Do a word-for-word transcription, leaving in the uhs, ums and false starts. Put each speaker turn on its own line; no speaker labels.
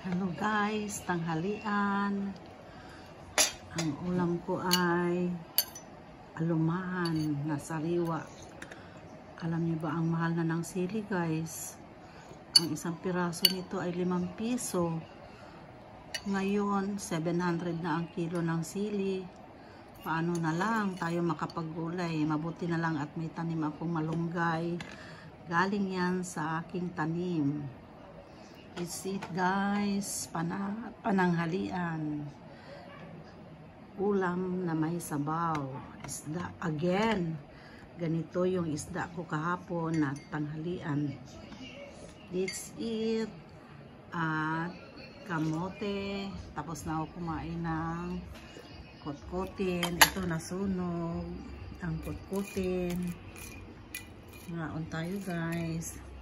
Hello guys, tanghalian. Ang ulam ko ay alumahan na sariwa. Alam niyo ba ang mahal na ng sili guys? Ang isang piraso nito ay limang piso. Ngayon, seven hundred na ang kilo ng sili. Paano na lang tayo makapaggulay? Mabuti na lang at may tanim akong malunggay. Galing yan sa aking tanim. It's it guys, Pana, pananghalian. Ulam na may sabaw. Isda again. Ganito yung isda ko kahapon na tanghalian. It's it. At kamote. Tapos na ako kumain ng kotkotin. Ito nasunog. Ang kotkotin. Ngaon tayo guys.